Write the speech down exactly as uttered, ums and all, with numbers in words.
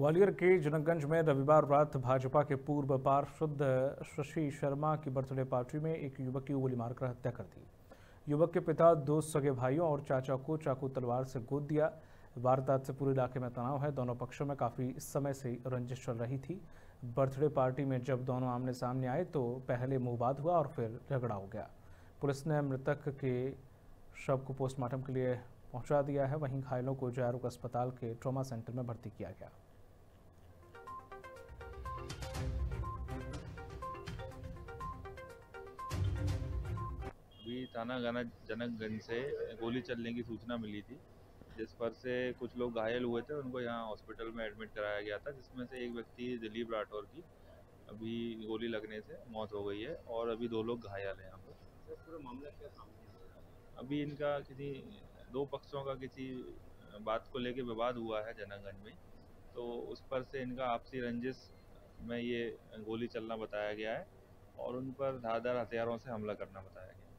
ग्वालियर के जनकगंज में रविवार रात भाजपा के पूर्व पार्षद शशि शर्मा की बर्थडे पार्टी में एक युवक की गोली मारकर हत्या कर दी। युवक के पिता दो सगे भाइयों और चाचा को चाकू तलवार से गोद दिया। वारदात से पूरे इलाके में तनाव है। दोनों पक्षों में काफी समय से रंजिश चल रही थी। बर्थडे पार्टी में जब दोनों आमने सामने आए तो पहले मुंहबात हुआ और फिर झगड़ा हो गया। पुलिस ने मृतक के शव को पोस्टमार्टम के लिए पहुंचा दिया है। वहीं घायलों को जयरुग अस्पताल के ट्रॉमा सेंटर में भर्ती किया गया। अभी थाना गना जनकगंज से गोली चलने की सूचना मिली थी, जिस पर से कुछ लोग घायल हुए थे। उनको यहाँ हॉस्पिटल में एडमिट कराया गया था, जिसमें से एक व्यक्ति दिलीप राठौर की अभी गोली लगने से मौत हो गई है और अभी दो लोग घायल हैं यहाँ पर। पूरा मामला क्या सामने आया? अभी इनका किसी दो पक्षों का किसी बात को लेकर विवाद हुआ है जनकगंज में, तो उस पर से इनका आपसी रंजिश में ये गोली चलना बताया गया है और उन पर धारदार हथियारों से हमला करना बताया गया।